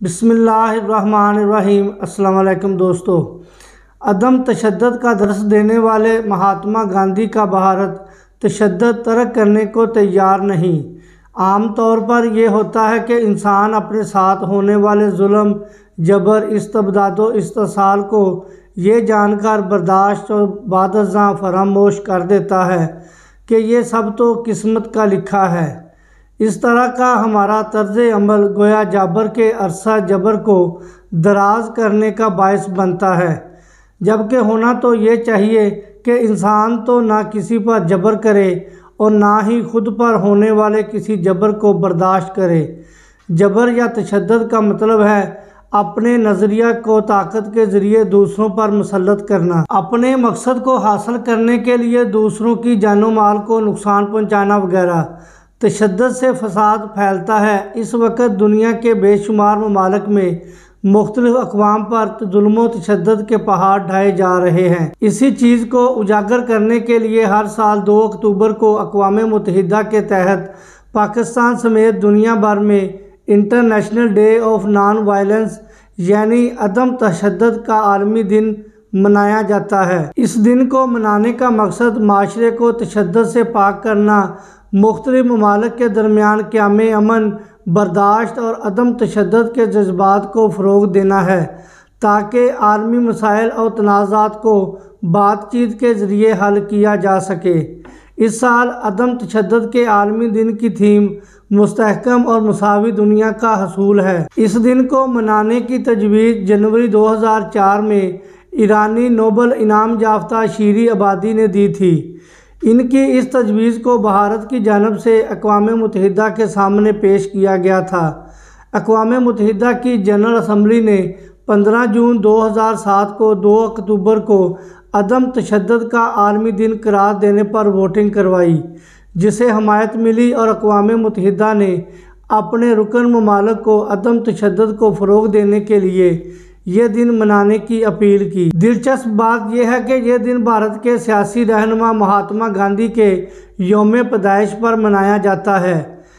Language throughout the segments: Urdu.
بسم اللہ الرحمن الرحیم۔ السلام علیکم دوستو، عدم تشدد کا درس دینے والے مہاتما گاندھی کا بھارت تشدد ترک کرنے کو تیار نہیں۔ عام طور پر یہ ہوتا ہے کہ انسان اپنے ساتھ ہونے والے ظلم، جبر، استبداد و استحصال کو یہ جان کر برداشت اور بعد ازاں فراموش کر دیتا ہے کہ یہ سب تو قسمت کا لکھا ہے۔ اس طرح کا ہمارا طرز عمل گویا جابر کے عرصہ جبر کو دراز کرنے کا باعث بنتا ہے، جبکہ ہونا تو یہ چاہیے کہ انسان تو نہ کسی پر جبر کرے اور نہ ہی خود پر ہونے والے کسی جبر کو برداشت کرے۔ جبر یا تشدد کا مطلب ہے اپنے نظریہ کو طاقت کے ذریعے دوسروں پر مسلط کرنا، اپنے مقصد کو حاصل کرنے کے لیے دوسروں کی جان و مال کو نقصان پہنچانا وغیرہ۔ تشدد سے فساد پھیلتا ہے۔ اس وقت دنیا کے بے شمار ممالک میں مختلف اقوام پر ظلم و تشدد کے پہاڑ ڈھائے جا رہے ہیں۔ اسی چیز کو اجاگر کرنے کے لیے ہر سال 2 اکتوبر کو اقوام متحدہ کے تحت پاکستان سمیت دنیا بھر میں international day of non violence یعنی عدم تشدد کا عالمی دن منایا جاتا ہے۔ اس دن کو منانے کا مقصد معاشرے کو تشدد سے پاک کرنا، مختلف ممالک کے درمیان قیام امن، برداشت اور عدم تشدد کے جذبات کو فروغ دینا ہے تاکہ عالمی مسائل اور تنازعات کو بات چیت کے ذریعے حل کیا جا سکے۔ اس سال عدم تشدد کے عالمی دن کی تھیم مستحکم اور مساوی دنیا کا حصول ہے۔ اس دن کو منانے کی تجویز جنوری 2004 میں ایرانی نوبل انعام یافتہ شیری عبادی نے دی تھی۔ ان کی اس تجویز کو بھارت کی جانب سے اقوام متحدہ کے سامنے پیش کیا گیا تھا۔ اقوام متحدہ کی جنرل اسمبلی نے 15 جون 2007 کو 2 اکتوبر کو عدم تشدد کا عالمی دن قرار دینے پر ووٹنگ کروائی، جسے حمایت ملی اور اقوام متحدہ نے اپنے رکن ممالک کو عدم تشدد کو فروغ دینے کے لیے یہ دن منانے کی اپیل کی۔ دلچسپ بات یہ ہے کہ یہ دن بھارت کے سیاسی رہنما مہاتما گاندھی کے یوم پیدائش پر منایا جاتا ہے،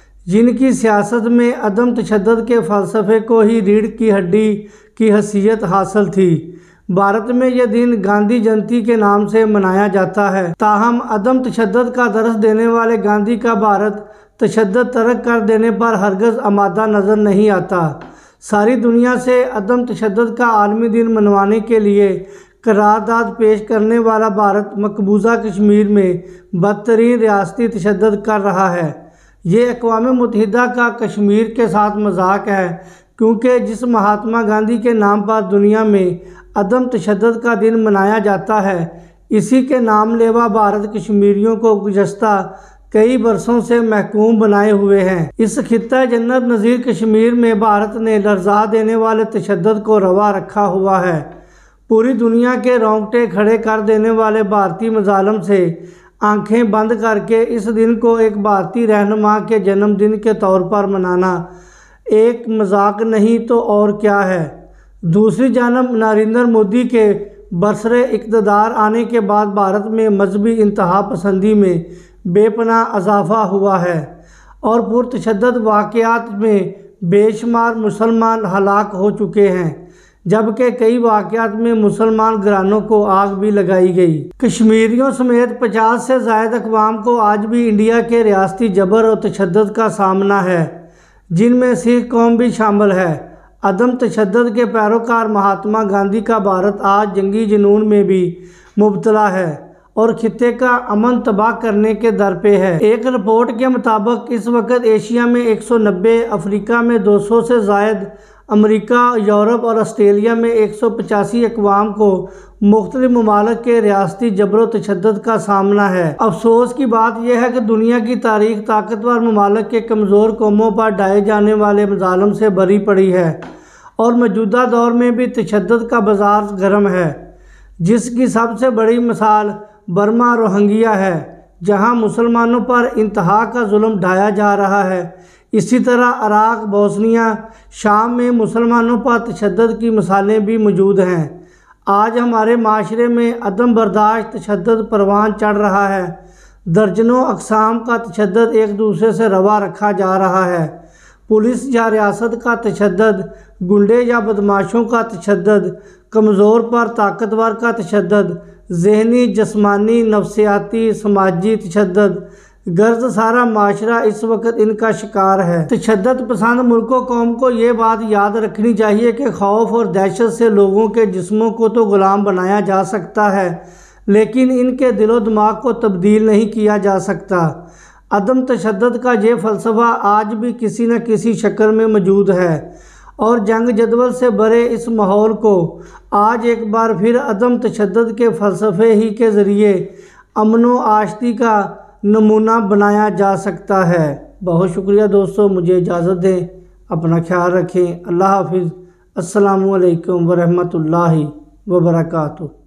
جن کی سیاست میں عدم تشدد کے فلسفے کو ہی ریڑھ کی ہڈی کی حیثیت حاصل تھی۔ بھارت میں یہ دن گاندھی جینتی کے نام سے منایا جاتا ہے۔ تاہم عدم تشدد کا درس دینے والے گاندھی کا بھارت تشدد ترک کر دینے پر ہرگز آمادہ نظر نہیں آتا۔ ساری دنیا سے عدم تشدد کا عالمی دن منوانے کے لیے قرارداد پیش کرنے والا بھارت مقبوضہ کشمیر میں بدترین ریاستی تشدد کر رہا ہے۔ یہ اقوام متحدہ کا کشمیر کے ساتھ مذاق ہے، کیونکہ جس مہاتما گاندھی کے نام پر دنیا میں عدم تشدد کا دن منایا جاتا ہے، اسی کے نام لیوا بھارت کشمیریوں کو گزشتہ کئی برسوں سے محکوم بنائے ہوئے ہیں۔ اس خطہ جنت نظیر کشمیر میں بھارت نے لرزا دینے والے تشدد کو روا رکھا ہوا ہے۔ پوری دنیا کے رونگٹے کھڑے کر دینے والے بھارتی مظالم سے آنکھیں بند کر کے اس دن کو ایک بھارتی رہنما کے جنم دن کے طور پر منانا ایک مذاق نہیں تو اور کیا ہے۔ دوسری جانب نریندر مودی کے برسر اقتدار آنے کے بعد بھارت میں مذہبی انتہا پسندی میں بے پناہ اضافہ ہوا ہے اور پرتشدد واقعات میں بے شمار مسلمان ہلاک ہو چکے ہیں، جبکہ کئی واقعات میں مسلمان گھرانوں کو آگ بھی لگائی گئی۔ کشمیریوں سمیت 50 سے زائد اقوام کو آج بھی انڈیا کے ریاستی جبر اور تشدد کا سامنا ہے، جن میں سکھ قوم بھی شامل ہے۔ عدم تشدد کے پیروکار مہاتما گاندھی کا بھارت آج جنگی جنون میں بھی مبتلا ہے اور خطے کا امن تباہ کرنے کے در پہ ہے۔ ایک رپورٹ کے مطابق اس وقت ایشیا میں 190، افریقہ میں 200 سے زائد، امریکہ، یورپ اور آسٹریلیا میں 185 اقوام کو مختلف ممالک کے ریاستی جبر و تشدد کا سامنا ہے۔ افسوس کی بات یہ ہے کہ دنیا کی تاریخ طاقتور ممالک کے کمزور قوموں پر ڈھائے جانے والے مظالم سے بھری پڑی ہے اور موجودہ دور میں بھی تشدد کا بازار گرم ہے، جس کی سب سے بڑی مثال برما روہنگیا ہے، جہاں مسلمانوں پر انتہا کا ظلم ڈھایا جا رہا ہے۔ اسی طرح عراق، بوسنیا، شام میں مسلمانوں پر تشدد کی مثالیں بھی موجود ہیں۔ آج ہمارے معاشرے میں عدم برداشت تشدد پروان چڑھ رہا ہے۔ درجنوں اقسام کا تشدد ایک دوسرے سے روا رکھا جا رہا ہے۔ पुलिस या रियासत का तशद्दुद, गुंडे या बदमाशों का तशद्दुद, कमज़ोर पर ताकतवर का तशद्दुद, ज़हनी, जिस्मानी, नफ्सियाती, समाजी तशद्दुद, गर्ज सारा माशरा इस वक्त इनका शिकार है। तशद्दुद पसंद मुल्कों कौम को ये बात याद रखनी चाहिए कि खौफ और दहशत से लोगों के जिस्मों को तो ग़ुलाम बनाया जा सकता है, लेकिन इनके दिलो दिमाग को तब्दील नहीं किया जा सकता। अदम तशद्दुद का ये फ़लसफ़ा आज भी किसी न किसी शक्ल में मौजूद है और जंग जदवल से भरे इस माहौल को आज एक बार फिर अदम तशद्दुद के फ़लसफ़े ही के ज़रिए अमन व आशती का नमूना बनाया जा सकता है। बहुत शुक्रिया दोस्तों, मुझे इजाज़त दें, अपना ख्याल रखें। अल्लाह हाफिज़। अस्सलामु अलैकुम वरहमतुल्लाहि वबरकातुहू।